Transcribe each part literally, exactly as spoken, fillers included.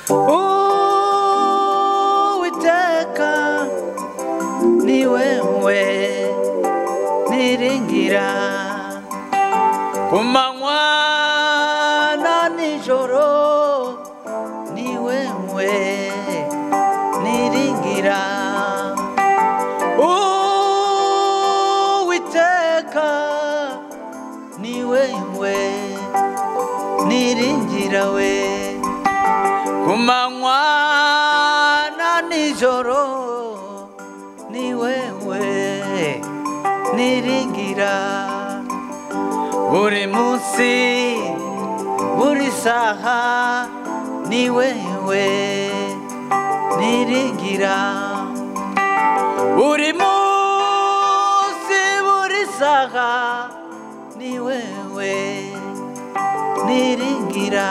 Uwiteka ni wewe niringira ku manywa na nijoro ni wewe niringira Uwiteka ni wewe niringira we ku manywa na nijoro ni wewe niringira buri munsi buri saha ni wewe niringira buri munsi buri saha ni wewe niringira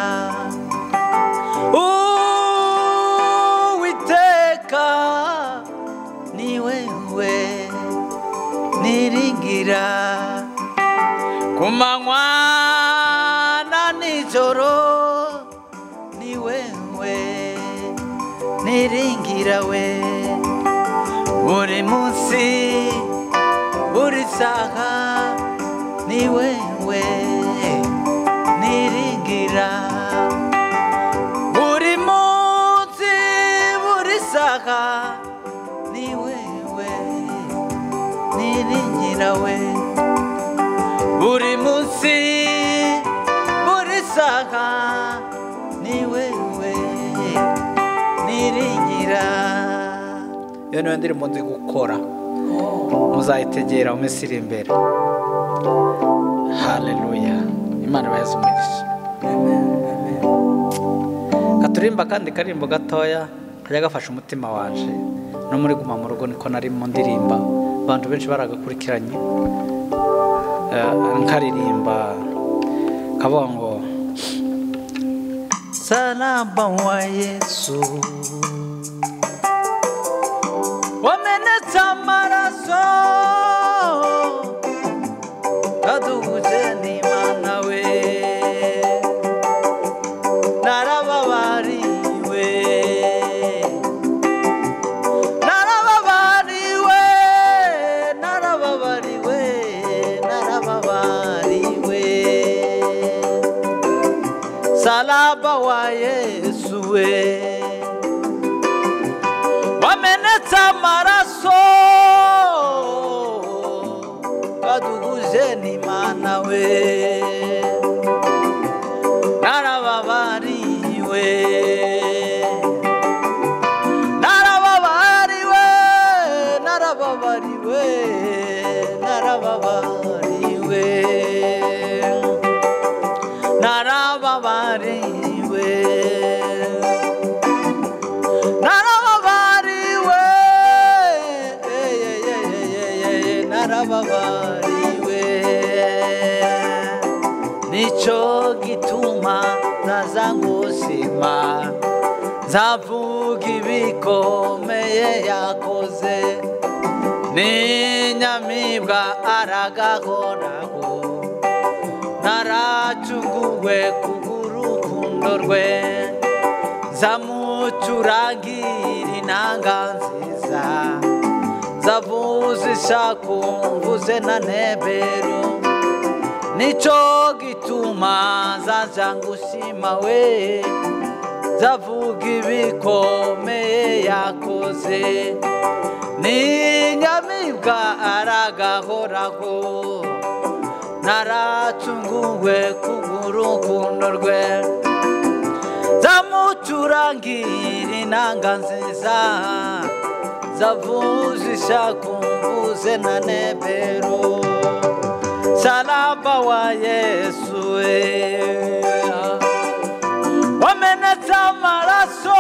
Uwiteka ni wewe niringira ku manywa na nijoro ni wewe niringira we buri munsi buri saha ni wewe niringira buri munsi buri saha ni wewe niringira we buri munsi buri saha ni wewe niringira. Iyo niyo ndirimbo nzi gukora muzayitegera mu minsi iri imbere. Haleluya, Imana ibahe umugisha. Katurimba kandi karimbo gatoya kajya gafasha umutima wanje no muri guma mu rugo niko nari mu ndirimba abantu benshi baragakurikiranye nkaririmba kavuga ngo salaba wa Yesu wamenetse amaraso aduhuje n'Imana we narababariwe narababariwe narababariwe narababariwe salaba wa Yesu we wamenetse amaraso aduhuje n'Imana we narababariwe narababariwe narababariwe narababariwe narababariwe narababariwe narababariwe nico gituma naza ngusima nzavuga ibikomeye yakoze n'inyamibwa aragahoraho naracunguwe kubw'urukundo rwe nzamucurangira inanga nziza nzavuza ishaku mvuze na nebero nico gituma nzaja ngushima we nzavuga ibikomeye yakoze n'inyamibwa aragahoraho naracunguwe kubw'urukundo rwe nzamucurangira inanga nziza nzavuza ishaku mvuze na nebero salaba wa Yesu we wamenetse amaraso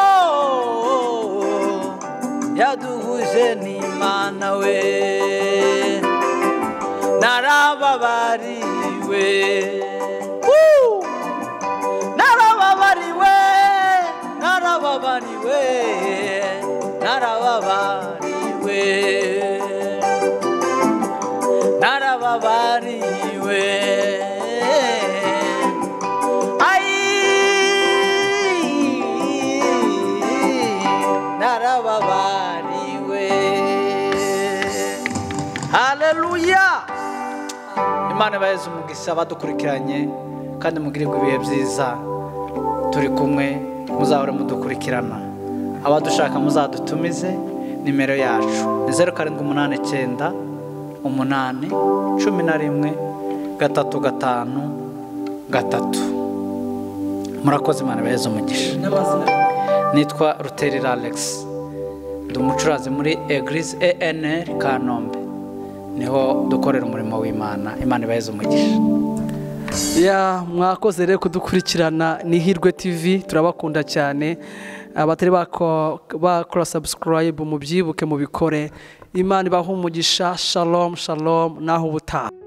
yaduhuje n'Imana we narababariwe narababariwe narababariwe narababariwe narababariwe ay haleluya. Imana ibahe umugisha abadukurikiranye kandi mugirirwe ibihe byiza turi kumwe muzahore mudukurikirana abadushaka muzadutumize nimero yacu ni zeru karindwi umunani icyenda umunani cumi na rimwe gatatu gatanu gatatu. Murakoze Imana ibahe umugisha. Nitwa Ruterera Alex ndi umucurazi muri Eglise E N L Kanombe niho dukorera umurimo w'Imana. Imana ibahe umugisha. Ya mwakoze rero kudukurikirana ni Hirwe T V turabakunda cyane abatari bako bakora subscribe mu byibuke mu bikore. Imana ibahe umugisha. Shalom shalom naho ubutaha.